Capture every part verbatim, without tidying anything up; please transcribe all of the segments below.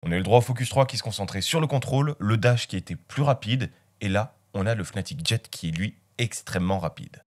On a eu le droit au Focus trois qui se concentrait sur le contrôle, le dash qui était plus rapide, et là, on a le Fnatic Jet qui est lui extrêmement rapide.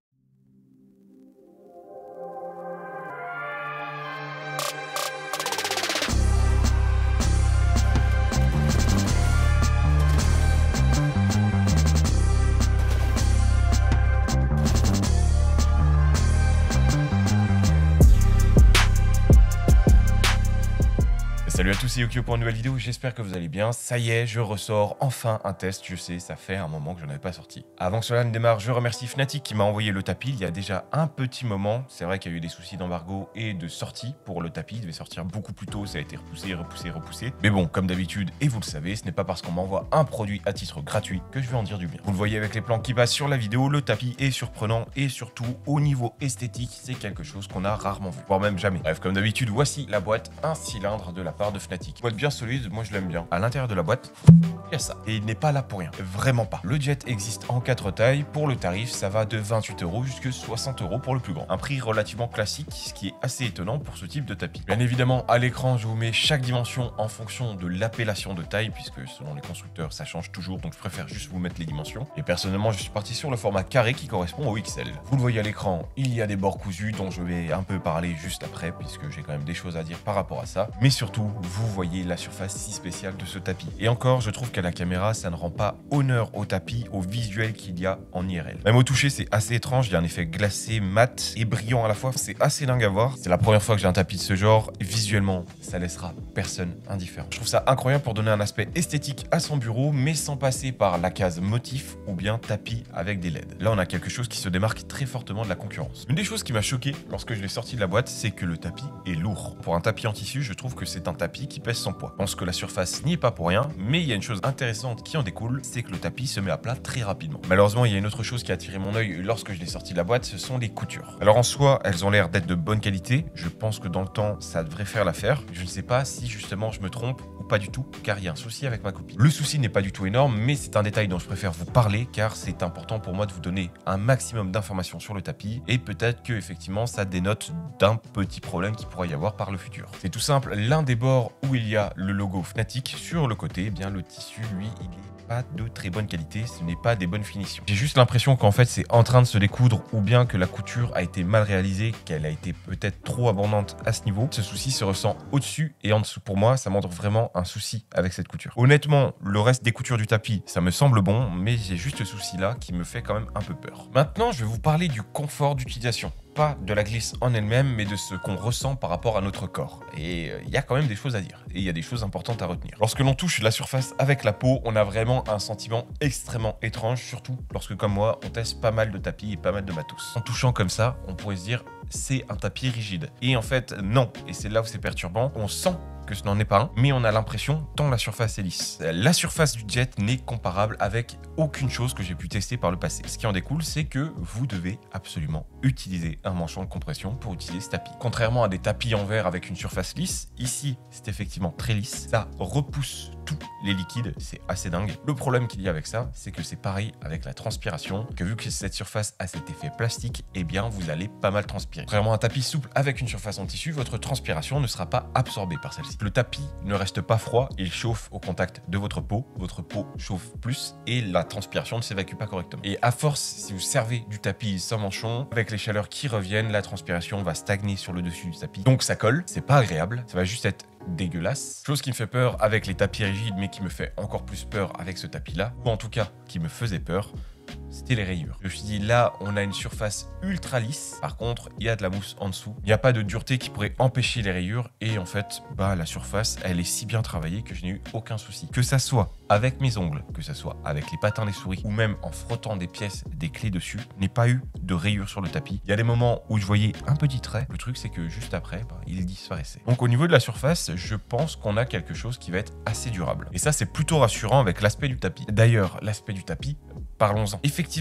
Salut à tous, c'est Yokio pour une nouvelle vidéo, j'espère que vous allez bien. Ça y est, je ressors enfin un test, je sais, ça fait un moment que je n'en avais pas sorti. Avant que cela ne démarre, je remercie Fnatic qui m'a envoyé le tapis il y a déjà un petit moment. C'est vrai qu'il y a eu des soucis d'embargo et de sortie pour le tapis, il devait sortir beaucoup plus tôt, ça a été repoussé, repoussé, repoussé. Mais bon, comme d'habitude, et vous le savez, ce n'est pas parce qu'on m'envoie un produit à titre gratuit que je vais en dire du bien. Vous le voyez avec les plans qui passent sur la vidéo, le tapis est surprenant et surtout, au niveau esthétique, c'est quelque chose qu'on a rarement vu, voire même jamais. Bref, comme d'habitude, voici la boîte, un cylindre de la part de Fnatic. Boîte bien solide, moi je l'aime bien. À l'intérieur de la boîte, il y a ça. Et il n'est pas là pour rien, vraiment pas. Le jet existe en quatre tailles. Pour le tarif, ça va de vingt-huit euros jusqu'à soixante euros pour le plus grand. Un prix relativement classique, ce qui est assez étonnant pour ce type de tapis. Bien évidemment, à l'écran, je vous mets chaque dimension en fonction de l'appellation de taille, puisque selon les constructeurs, ça change toujours, donc je préfère juste vous mettre les dimensions. Et personnellement, je suis parti sur le format carré qui correspond au X L. Vous le voyez à l'écran, il y a des bords cousus dont je vais un peu parler juste après, puisque j'ai quand même des choses à dire par rapport à ça. Mais surtout, vous voyez la surface si spéciale de ce tapis. Et encore, je trouve qu'à la caméra, ça ne rend pas honneur au tapis, au visuel qu'il y a en I R L. Même au toucher, c'est assez étrange, il y a un effet glacé, mat et brillant à la fois. C'est assez dingue à voir. C'est la première fois que j'ai un tapis de ce genre. Et visuellement, ça laissera personne indifférent. Je trouve ça incroyable pour donner un aspect esthétique à son bureau, mais sans passer par la case motif ou bien tapis avec des L E D. Là, on a quelque chose qui se démarque très fortement de la concurrence. Une des choses qui m'a choqué lorsque je l'ai sorti de la boîte, c'est que le tapis est lourd. Pour un tapis en tissu, je trouve que c'est un tapis qui pèse son poids. Je pense que la surface n'y est pas pour rien, mais il y a une chose intéressante qui en découle, c'est que le tapis se met à plat très rapidement. Malheureusement, il y a une autre chose qui a attiré mon œil lorsque je l'ai sorti de la boîte, ce sont les coutures. Alors en soi, elles ont l'air d'être de bonne qualité. Je pense que dans le temps, ça devrait faire l'affaire. Je ne sais pas si justement je me trompe ou pas du tout, car il y a un souci avec ma copine. Le souci n'est pas du tout énorme, mais c'est un détail dont je préfère vous parler, car c'est important pour moi de vous donner un maximum d'informations sur le tapis, et peut-être que effectivement ça dénote d'un petit problème qui pourrait y avoir par le futur. C'est tout simple, l'un des bords où il y a le logo Fnatic, sur le côté, eh bien le tissu, lui, il est pas de très bonne qualité, ce n'est pas des bonnes finitions. J'ai juste l'impression qu'en fait c'est en train de se découdre, ou bien que la couture a été mal réalisée, qu'elle a été peut-être trop abondante à ce niveau. Ce souci se ressent au-dessus et en dessous. Pour moi, ça montre vraiment un souci avec cette couture. Honnêtement, le reste des coutures du tapis, ça me semble bon, mais j'ai juste ce souci-là qui me fait quand même un peu peur. Maintenant, je vais vous parler du confort d'utilisation. Pas de la glisse en elle-même, mais de ce qu'on ressent par rapport à notre corps. Et il euh, y a quand même des choses à dire. Et il y a des choses importantes à retenir. Lorsque l'on touche la surface avec la peau, on a vraiment un sentiment extrêmement étrange, surtout lorsque, comme moi, on teste pas mal de tapis et pas mal de matos. En touchant comme ça, on pourrait se dire, c'est un tapis rigide. Et en fait, non. Et c'est là où c'est perturbant. On sent que ce n'en est pas un, mais on a l'impression tant la surface est lisse. La surface du jet n'est comparable avec aucune chose que j'ai pu tester par le passé. Ce qui en découle, c'est que vous devez absolument utiliser un manchon de compression pour utiliser ce tapis. Contrairement à des tapis en verre avec une surface lisse, ici c'est effectivement très lisse, ça repousse tous les liquides, c'est assez dingue. Le problème qu'il y a avec ça, c'est que c'est pareil avec la transpiration, que vu que cette surface a cet effet plastique, eh bien vous allez pas mal transpirer. Contrairement à un tapis souple avec une surface en tissu, votre transpiration ne sera pas absorbée par celle-ci. Le tapis ne reste pas froid, il chauffe au contact de votre peau, votre peau chauffe plus et la transpiration ne s'évacue pas correctement. Et à force, si vous servez du tapis sans manchon, avec les chaleurs qui reviennent, la transpiration va stagner sur le dessus du tapis. Donc ça colle, c'est pas agréable, ça va juste être dégueulasse. Chose qui me fait peur avec les tapis rigides, mais qui me fait encore plus peur avec ce tapis-là, ou en tout cas qui me faisait peur, c'était les rayures. Je me suis dit, là, on a une surface ultra lisse. Par contre, il y a de la mousse en dessous. Il n'y a pas de dureté qui pourrait empêcher les rayures. Et en fait, bah, la surface, elle est si bien travaillée que je n'ai eu aucun souci. Que ça soit avec mes ongles, que ça soit avec les patins des souris, ou même en frottant des pièces, des clés dessus, je n'ai pas eu de rayures sur le tapis. Il y a des moments où je voyais un petit trait. Le truc, c'est que juste après, bah, il disparaissait. Donc au niveau de la surface, je pense qu'on a quelque chose qui va être assez durable. Et ça, c'est plutôt rassurant avec l'aspect du tapis. D'ailleurs, l'aspect du tapis, parlons-en. Effectivement,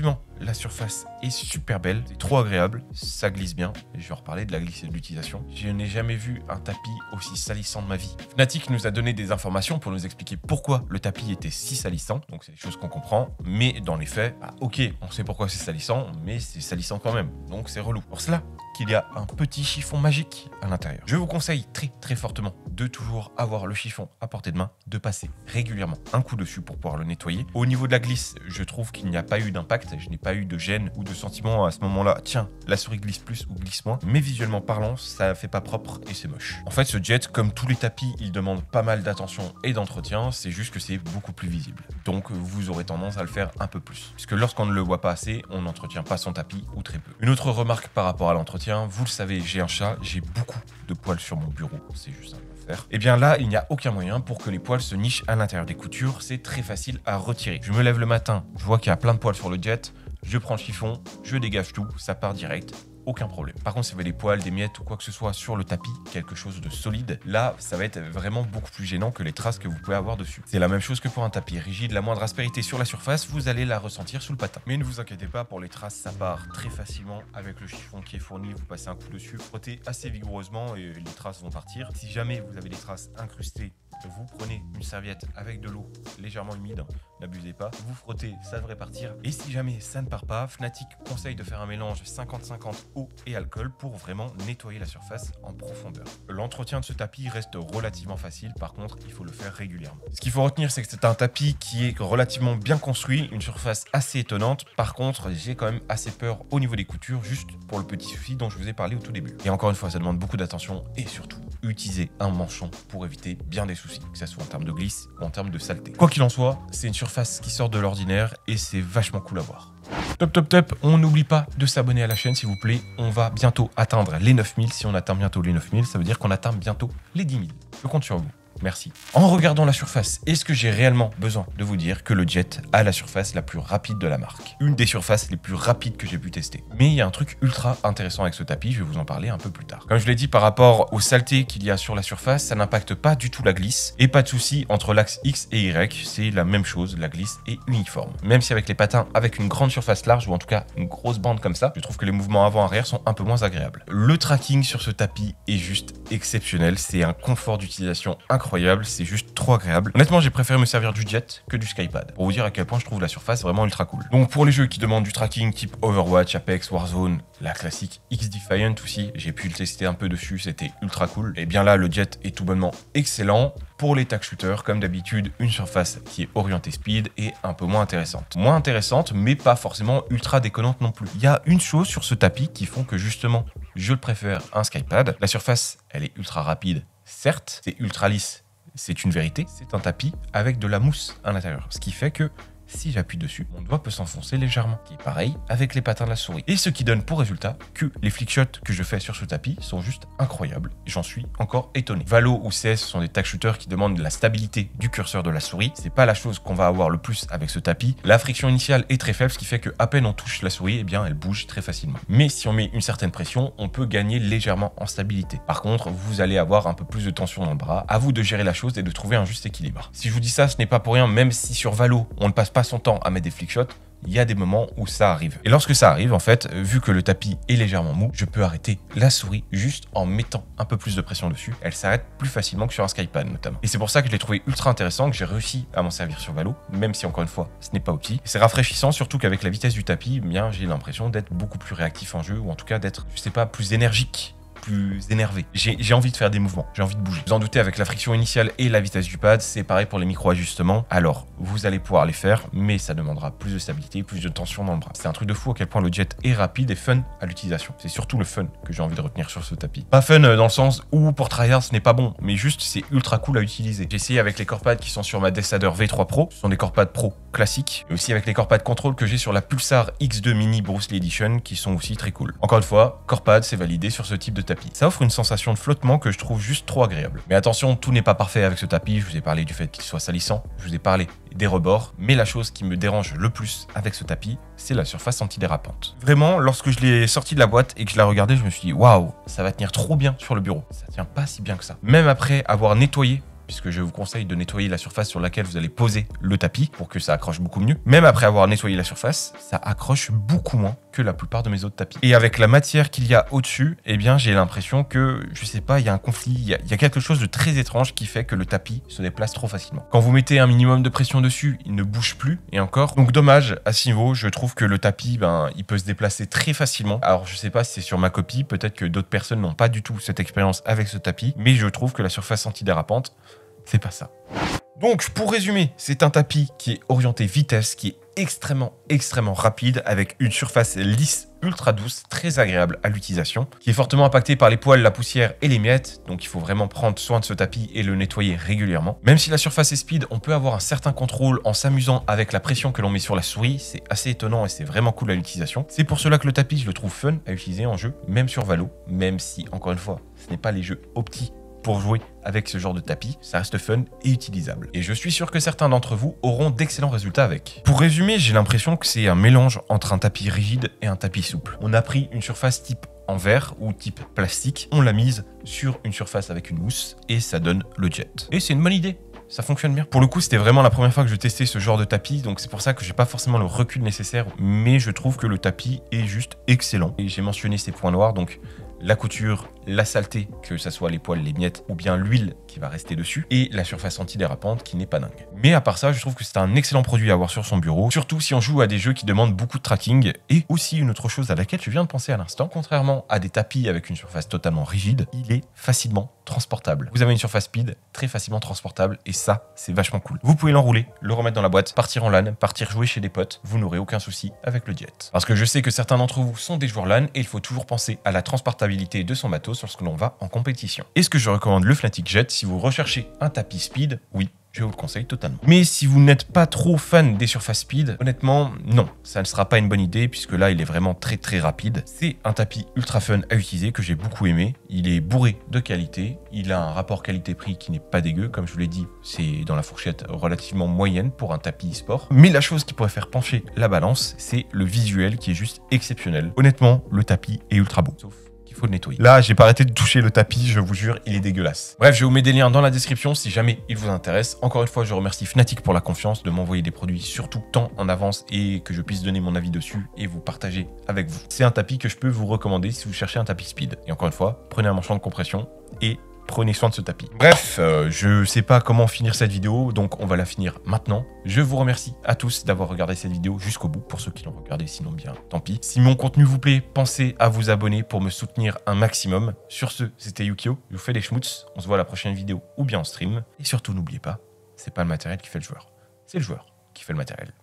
la surface est super belle, c'est trop agréable, ça glisse bien. Et je vais en reparler de la glisse et de l'utilisation. Je n'ai jamais vu un tapis aussi salissant de ma vie. Fnatic nous a donné des informations pour nous expliquer pourquoi le tapis était si salissant. Donc c'est des choses qu'on comprend, mais dans les faits, bah, ok, on sait pourquoi c'est salissant, mais c'est salissant quand même. Donc c'est relou. Pour cela, qu'il y a un petit chiffon magique à l'intérieur. Je vous conseille très très fortement de toujours avoir le chiffon à portée de main, de passer régulièrement un coup dessus pour pouvoir le nettoyer. Au niveau de la glisse, je trouve qu'il n'y a pas eu d'impact, je n'ai pas eu de gêne ou de sentiment à ce moment-là, tiens, la souris glisse plus ou glisse moins, mais visuellement parlant, ça fait pas propre et c'est moche. En fait, ce jet, comme tous les tapis, il demande pas mal d'attention et d'entretien, c'est juste que c'est beaucoup plus visible. Donc vous aurez tendance à le faire un peu plus. Puisque lorsqu'on ne le voit pas assez, on n'entretient pas son tapis ou très peu. Une autre remarque par rapport à l'entretien, vous le savez, j'ai un chat, j'ai beaucoup de poils sur mon bureau, c'est juste un enfer. Et bien là, il n'y a aucun moyen pour que les poils se nichent à l'intérieur des coutures, c'est très facile à retirer. Je me lève le matin, je vois qu'il y a plein de poils sur le jet, je prends le chiffon, je dégage tout, ça part direct. Aucun problème. Par contre, si vous avez des poils, des miettes ou quoi que ce soit sur le tapis, quelque chose de solide, là, ça va être vraiment beaucoup plus gênant que les traces que vous pouvez avoir dessus. C'est la même chose que pour un tapis rigide, la moindre aspérité sur la surface, vous allez la ressentir sous le patin. Mais ne vous inquiétez pas, pour les traces, ça part très facilement avec le chiffon qui est fourni. Vous passez un coup dessus, frottez assez vigoureusement et les traces vont partir. Si jamais vous avez des traces incrustées, vous prenez une serviette avec de l'eau légèrement humide, n'abusez pas, vous frottez, ça devrait partir. Et si jamais ça ne part pas, Fnatic conseille de faire un mélange cinquante cinquante eau et alcool pour vraiment nettoyer la surface en profondeur. L'entretien de ce tapis reste relativement facile, par contre il faut le faire régulièrement. Ce qu'il faut retenir, c'est que c'est un tapis qui est relativement bien construit, une surface assez étonnante. Par contre, j'ai quand même assez peur au niveau des coutures, juste pour le petit souci dont je vous ai parlé au tout début. Et encore une fois, ça demande beaucoup d'attention et surtout, utilisez un manchon pour éviter bien des soucis, que ce soit en termes de glisse ou en termes de saleté. Quoi qu'il en soit, c'est une surface qui sort de l'ordinaire et c'est vachement cool à voir. Top top top, on n'oublie pas de s'abonner à la chaîne s'il vous plaît, on va bientôt atteindre les neuf mille, si on atteint bientôt les neuf mille, ça veut dire qu'on atteint bientôt les dix mille. Je compte sur vous. Merci. En regardant la surface, est-ce que j'ai réellement besoin de vous dire que le jet a la surface la plus rapide de la marque? Une des surfaces les plus rapides que j'ai pu tester. Mais il y a un truc ultra intéressant avec ce tapis, je vais vous en parler un peu plus tard. Comme je l'ai dit, par rapport aux saletés qu'il y a sur la surface, ça n'impacte pas du tout la glisse. Et pas de souci entre l'axe X et Y, c'est la même chose, la glisse est uniforme. Même si avec les patins, avec une grande surface large, ou en tout cas une grosse bande comme ça, je trouve que les mouvements avant-arrière sont un peu moins agréables. Le tracking sur ce tapis est juste exceptionnel, c'est un confort d'utilisation incroyable. C'est juste trop agréable. Honnêtement, j'ai préféré me servir du jet que du skypad pour vous dire à quel point je trouve la surface vraiment ultra cool. Donc pour les jeux qui demandent du tracking type Overwatch, Apex, Warzone, la classique X-Defiant aussi, j'ai pu le tester un peu dessus, c'était ultra cool. Et bien là, le jet est tout bonnement excellent. Pour les tag shooters, comme d'habitude, une surface qui est orientée speed et un peu moins intéressante. Moins intéressante, mais pas forcément ultra déconnante non plus. Il y a une chose sur ce tapis qui font que justement, je le préfère un skypad. La surface, elle est ultra rapide, certes, c'est ultra lisse. C'est une vérité, c'est un tapis avec de la mousse à l'intérieur. Ce qui fait que si j'appuie dessus, mon doigt peut s'enfoncer légèrement. Qui est pareil avec les patins de la souris. Et ce qui donne pour résultat que les flickshots que je fais sur ce tapis sont juste incroyables. J'en suis encore étonné. Valo ou C S sont des tag shooters qui demandent la stabilité du curseur de la souris. C'est pas la chose qu'on va avoir le plus avec ce tapis. La friction initiale est très faible, ce qui fait que à peine on touche la souris, eh bien elle bouge très facilement. Mais si on met une certaine pression, on peut gagner légèrement en stabilité. Par contre, vous allez avoir un peu plus de tension dans le bras. À vous de gérer la chose et de trouver un juste équilibre. Si je vous dis ça, ce n'est pas pour rien, même si sur Valo, on ne passe pas son temps à mettre des flickshots, il y a des moments où ça arrive. Et lorsque ça arrive, en fait, vu que le tapis est légèrement mou, je peux arrêter la souris juste en mettant un peu plus de pression dessus. Elle s'arrête plus facilement que sur un skypad notamment. Et c'est pour ça que je l'ai trouvé ultra intéressant, que j'ai réussi à m'en servir sur Valo, même si encore une fois, ce n'est pas opti. C'est rafraîchissant, surtout qu'avec la vitesse du tapis, eh bien j'ai l'impression d'être beaucoup plus réactif en jeu, ou en tout cas d'être, je sais pas, plus énergique, plus énervé. J'ai envie de faire des mouvements, j'ai envie de bouger. Vous en doutez, avec la friction initiale et la vitesse du pad, c'est pareil pour les micro-ajustements. Alors, vous allez pouvoir les faire, mais ça demandera plus de stabilité, plus de tension dans le bras. C'est un truc de fou à quel point le jet est rapide et fun à l'utilisation. C'est surtout le fun que j'ai envie de retenir sur ce tapis. Pas fun dans le sens où pour tryhard ce n'est pas bon, mais juste c'est ultra cool à utiliser. J'ai essayé avec les corpads qui sont sur ma Dessader V trois Pro. Ce sont des corpads Pro classiques, et aussi avec les corpads contrôle que j'ai sur la Pulsar X deux Mini Bruce Lee Edition, qui sont aussi très cool. Encore une fois, corpad c'est validé sur ce type de tapis. Ça offre une sensation de flottement que je trouve juste trop agréable. Mais attention, tout n'est pas parfait avec ce tapis. Je vous ai parlé du fait qu'il soit salissant, je vous ai parlé des rebords, mais la chose qui me dérange le plus avec ce tapis, c'est la surface antidérapante. Vraiment, lorsque je l'ai sorti de la boîte et que je l'ai regardé, je me suis dit waouh, ça va tenir trop bien sur le bureau. Ça tient pas si bien que ça. Même après avoir nettoyé puisque je vous conseille de nettoyer la surface sur laquelle vous allez poser le tapis pour que ça accroche beaucoup mieux. Même après avoir nettoyé la surface, ça accroche beaucoup moins que la plupart de mes autres tapis. Et avec la matière qu'il y a au-dessus, eh bien j'ai l'impression que, je sais pas, il y a un conflit, il y a, il y a quelque chose de très étrange qui fait que le tapis se déplace trop facilement. Quand vous mettez un minimum de pression dessus, il ne bouge plus, et encore. Donc dommage, à ce niveau, je trouve que le tapis, ben, il peut se déplacer très facilement. Alors je sais pas si c'est sur ma copie, peut-être que d'autres personnes n'ont pas du tout cette expérience avec ce tapis, mais je trouve que la surface antidérapante, c'est pas ça. Donc, pour résumer, c'est un tapis qui est orienté vitesse, qui est extrêmement, extrêmement rapide, avec une surface lisse, ultra douce, très agréable à l'utilisation, qui est fortement impacté par les poils, la poussière et les miettes, donc il faut vraiment prendre soin de ce tapis et le nettoyer régulièrement. Même si la surface est speed, on peut avoir un certain contrôle en s'amusant avec la pression que l'on met sur la souris, c'est assez étonnant et c'est vraiment cool à l'utilisation. C'est pour cela que le tapis, je le trouve fun à utiliser en jeu, même sur Valo, même si, encore une fois, ce n'est pas les jeux opti pour jouer avec ce genre de tapis, ça reste fun et utilisable. Et je suis sûr que certains d'entre vous auront d'excellents résultats avec. Pour résumer, j'ai l'impression que c'est un mélange entre un tapis rigide et un tapis souple. On a pris une surface type en verre ou type plastique, on l'a mise sur une surface avec une mousse et ça donne le jet. Et c'est une bonne idée. Ça fonctionne bien. Pour le coup, c'était vraiment la première fois que je testais ce genre de tapis, donc c'est pour ça que j'ai pas forcément le recul nécessaire, mais je trouve que le tapis est juste excellent. Et j'ai mentionné ces points noirs, donc la couture, la saleté, que ça soit les poils, les miettes, ou bien l'huile qui va rester dessus, et la surface antidérapante qui n'est pas dingue. Mais à part ça, je trouve que c'est un excellent produit à avoir sur son bureau, surtout si on joue à des jeux qui demandent beaucoup de tracking, et aussi une autre chose à laquelle je viens de penser à l'instant, contrairement à des tapis avec une surface totalement rigide, il est facilement transportable. Vous avez une surface speed très facilement transportable, et ça, c'est vachement cool. Vous pouvez l'enrouler, le remettre dans la boîte, partir en LAN, partir jouer chez des potes, vous n'aurez aucun souci avec le jet. Parce que je sais que certains d'entre vous sont des joueurs LAN, et il faut toujours penser à la transportabilité de son matos lorsque l'on va en compétition. Est-ce que je recommande le Fnatic Jet si vous recherchez un tapis speed? Oui, je vous le conseille totalement. Mais si vous n'êtes pas trop fan des surfaces speed, honnêtement, non, ça ne sera pas une bonne idée puisque là, il est vraiment très très rapide. C'est un tapis ultra fun à utiliser que j'ai beaucoup aimé. Il est bourré de qualité. Il a un rapport qualité-prix qui n'est pas dégueu. Comme je vous l'ai dit, c'est dans la fourchette relativement moyenne pour un tapis e-sport. Mais la chose qui pourrait faire pencher la balance, c'est le visuel qui est juste exceptionnel. Honnêtement, le tapis est ultra beau. Sauf il faut le nettoyer. Là, j'ai pas arrêté de toucher le tapis, je vous jure, il est dégueulasse. Bref, je vous mets des liens dans la description si jamais il vous intéresse. Encore une fois, je remercie Fnatic pour la confiance de m'envoyer des produits surtout tant en avance et que je puisse donner mon avis dessus et vous partager avec vous. C'est un tapis que je peux vous recommander si vous cherchez un tapis speed. Et encore une fois, prenez un manchon de compression et prenez soin de ce tapis. Bref, euh, je sais pas comment finir cette vidéo, donc on va la finir maintenant. Je vous remercie à tous d'avoir regardé cette vidéo jusqu'au bout, pour ceux qui l'ont regardé, sinon bien, tant pis. Si mon contenu vous plaît, pensez à vous abonner pour me soutenir un maximum. Sur ce, c'était Yukio, je vous fais des schmutz, on se voit à la prochaine vidéo ou bien en stream. Et surtout, n'oubliez pas, c'est pas le matériel qui fait le joueur, c'est le joueur qui fait le matériel.